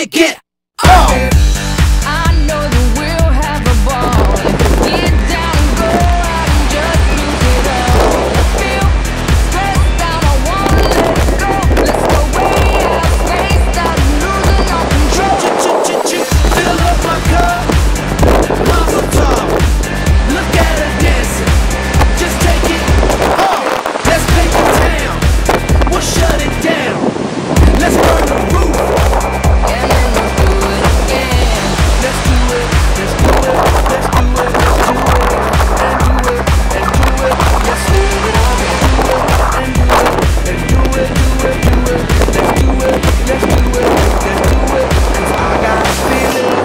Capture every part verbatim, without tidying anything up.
kick it. Oh. I know that we'll have a ball. Get down and go out and just lose it all. I feel stressed out, I wanna let it go. Let's go way out, spaced out, losing all control. Fill up my cup, Mazel tov. Look at her dancing, just take it. Oh, let's paint the town, we'll shut it down. Let's burn the roof, And then we'll do it again. let's do it, let's do it, let's do it, let's do it, and do it, and do it. Let's live it up and do it, and do it, and do it, do it, do it. Let's do it, let's do it, let's do it. 'Cause I got a feeling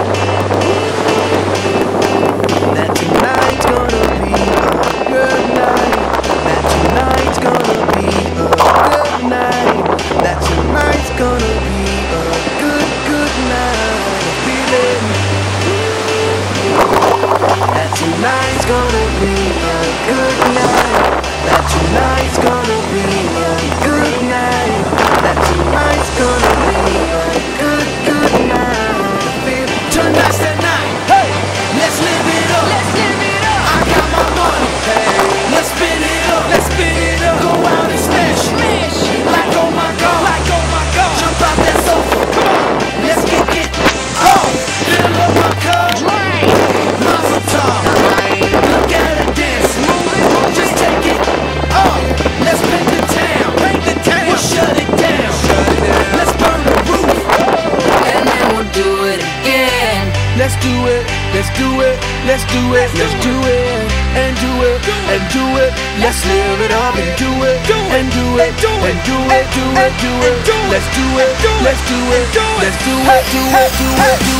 that tonight's gonna be a good night. That tonight's gonna be a good night. That tonight's gonna be a good, good night. A feeling that tonight's gonna be a good night. That tonight's gonna be a good night. That tonight's gonna be a good, good night. A feeling tonight's the night. Hey, let's live it up. Let's live it up. I got my money. Hey, let's spin it up. Let's spin it up. Go out and smash it. Smash it. Like oh my god. Like oh my god. Jump out that sofa. Come on. Let's kick it. Oh, fill up my cup. Drink. Mazel tov. Look at her dance. Move it. Just take it. Oh, let's paint the town. Paint the town. We'll shut it down. Shut it down. Let's burn the roof. And then we'll do it again. Let's do it, let's do it, let's do it, let's do it, and do it, and do it. Let's live it up and do it, and do it, and do it, do it, do it. Let's do it, let's do it, let's do it, do it, do it, do it.